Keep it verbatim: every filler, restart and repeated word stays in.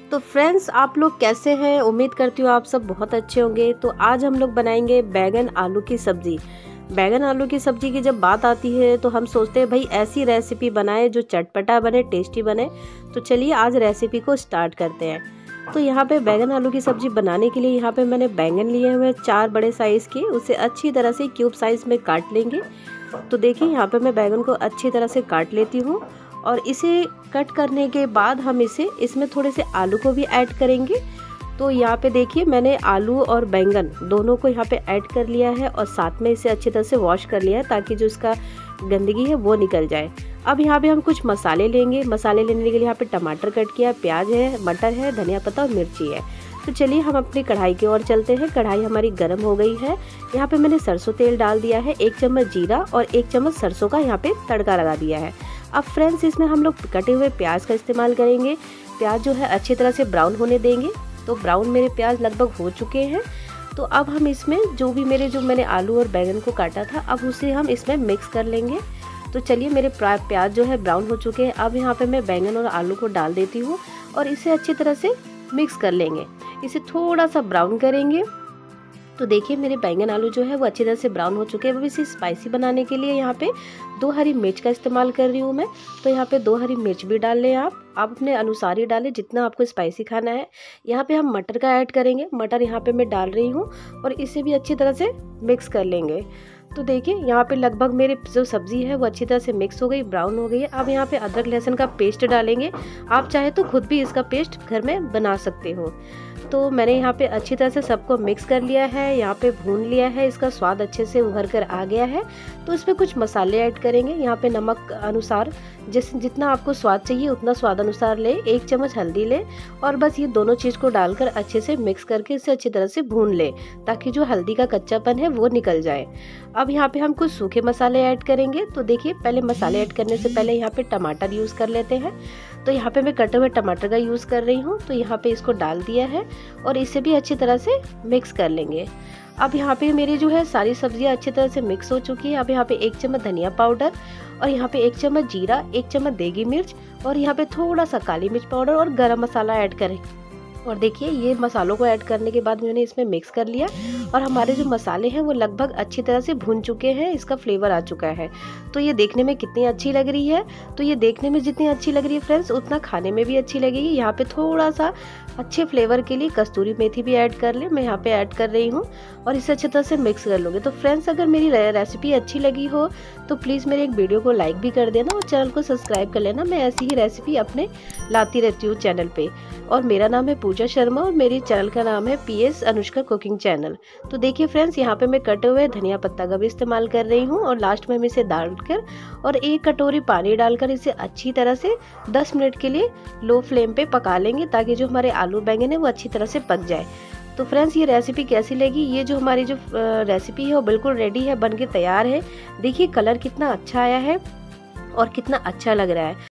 तो फ्रेंड्स, आप लोग कैसे हैं? उम्मीद करती हूँ आप सब बहुत अच्छे होंगे। तो आज हम लोग बनाएंगे बैगन आलू की सब्ज़ी। बैगन आलू की सब्ज़ी की जब बात आती है तो हम सोचते हैं भाई ऐसी रेसिपी बनाए जो चटपटा बने, टेस्टी बने। तो चलिए आज रेसिपी को स्टार्ट करते हैं। तो यहाँ पे बैगन आलू की सब्ज़ी बनाने के लिए यहाँ पे मैंने बैंगन लिए हुए चार बड़े साइज़ के, उसे अच्छी तरह से क्यूब साइज़ में काट लेंगे। तो देखिए यहाँ पे मैं बैगन को अच्छी तरह से काट लेती हूँ और इसे कट करने के बाद हम इसे इसमें थोड़े से आलू को भी ऐड करेंगे। तो यहाँ पे देखिए मैंने आलू और बैंगन दोनों को यहाँ पे ऐड कर लिया है और साथ में इसे अच्छी तरह से वॉश कर लिया है ताकि जो इसका गंदगी है वो निकल जाए। अब यहाँ पे हम कुछ मसाले लेंगे। मसाले लेने के लिए यहाँ पे टमाटर कट किया, प्याज है, मटर है, धनिया पत्ता और मिर्ची है। तो चलिए हम अपनी कढ़ाई की ओर चलते हैं। कढ़ाई हमारी गर्म हो गई है। यहाँ पे मैंने सरसों तेल डाल दिया है, एक चम्मच जीरा और एक चम्मच सरसों का यहाँ पे तड़का लगा दिया है। अब फ्रेंड्स इसमें हम लोग कटे हुए प्याज का इस्तेमाल करेंगे। प्याज जो है अच्छी तरह से ब्राउन होने देंगे। तो ब्राउन मेरे प्याज लगभग हो चुके हैं। तो अब हम इसमें जो भी मेरे जो मैंने आलू और बैंगन को काटा था अब उसे हम इसमें मिक्स कर लेंगे। तो चलिए मेरे प्याज जो है ब्राउन हो चुके हैं। अब यहाँ पे मैं बैंगन और आलू को डाल देती हूँ और इसे अच्छी तरह से मिक्स कर लेंगे। इसे थोड़ा सा ब्राउन करेंगे। तो देखिए मेरे बैंगन आलू जो है वो अच्छी तरह से ब्राउन हो चुके हैं। अब इसे स्पाइसी बनाने के लिए यहाँ पे दो हरी मिर्च का इस्तेमाल कर रही हूँ मैं। तो यहाँ पे दो हरी मिर्च भी डाल लें आप आप अपने अनुसार ही डालें जितना आपको स्पाइसी खाना है। यहाँ पे हम मटर का ऐड करेंगे। मटर यहाँ पे मैं डाल रही हूँ और इसे भी अच्छी तरह से मिक्स कर लेंगे। तो देखिए यहाँ पे लगभग मेरे जो सब्ज़ी है वो अच्छी तरह से मिक्स हो गई, ब्राउन हो गई है। अब यहाँ पे अदरक लहसुन का पेस्ट डालेंगे। आप चाहे तो खुद भी इसका पेस्ट घर में बना सकते हो। तो मैंने यहाँ पे अच्छी तरह से सबको मिक्स कर लिया है, यहाँ पे भून लिया है। इसका स्वाद अच्छे से उभर कर आ गया है। तो इसमें कुछ मसाले ऐड करेंगे। यहाँ पे नमक अनुसार जिस जितना आपको स्वाद चाहिए उतना स्वाद अनुसार ले। एक चम्मच हल्दी ले और बस ये दोनों चीज़ को डालकर अच्छे से मिक्स करके इसे अच्छी तरह से भून ले ताकि जो हल्दी का कच्चापन है वो निकल जाए। अब यहाँ पे हम कुछ सूखे मसाले ऐड करेंगे। तो देखिए पहले मसाले ऐड करने से पहले यहाँ पे टमाटर यूज़ कर लेते हैं। तो यहाँ पे मैं कटे हुए टमाटर का यूज़ कर रही हूँ। तो यहाँ पे इसको डाल दिया है और इसे भी अच्छी तरह से मिक्स कर लेंगे। अब यहाँ पे मेरी जो है सारी सब्जियाँ अच्छी तरह से मिक्स हो चुकी है। अब यहाँ पे एक चम्मच धनिया पाउडर और यहाँ पे एक चम्मच जीरा, एक चम्मच देगी मिर्च और यहाँ पे थोड़ा सा काली मिर्च पाउडर और गरम मसाला ऐड करें। और देखिए ये मसालों को ऐड करने के बाद मैंने इसमें मिक्स कर लिया और हमारे जो मसाले हैं वो लगभग अच्छी तरह से भुन चुके हैं। इसका फ्लेवर आ चुका है। तो ये देखने में कितनी अच्छी लग रही है। तो ये देखने में जितनी अच्छी लग रही है फ्रेंड्स उतना खाने में भी अच्छी लगेगी। यहाँ पे थोड़ा सा अच्छे फ्लेवर के लिए कस्तूरी मेथी भी ऐड कर ले। मैं यहाँ पे ऐड कर रही हूँ और इसे अच्छी तरह से मिक्स कर लूँगी। तो फ्रेंड्स अगर मेरी रेसिपी अच्छी लगी हो तो प्लीज़ मेरे एक वीडियो को लाइक भी कर देना और चैनल को सब्सक्राइब कर लेना। मैं ऐसी ही रेसिपी अपने लाती रहती हूँ चैनल पे। और मेरा नाम है पूजा शर्मा और मेरी चैनल का नाम है P S Anushka cooking channel. तो देखिए फ्रेंड्स यहाँ पे मैं कटे हुए धनिया पत्ता का भी इस्तेमाल कर रही हूँ और लास्ट में हम इसे डालकर और एक कटोरी पानी डालकर इसे अच्छी तरह से दस मिनट के लिए लो फ्लेम पे पका लेंगे ताकि जो हमारे आलू बैंगन है वो अच्छी तरह से पक जाए। तो फ्रेंड्स ये रेसिपी कैसी लगी? ये जो हमारी जो रेसिपी है वो बिल्कुल रेडी है, बन के तैयार है। देखिए कलर कितना अच्छा आया है और कितना अच्छा लग रहा है।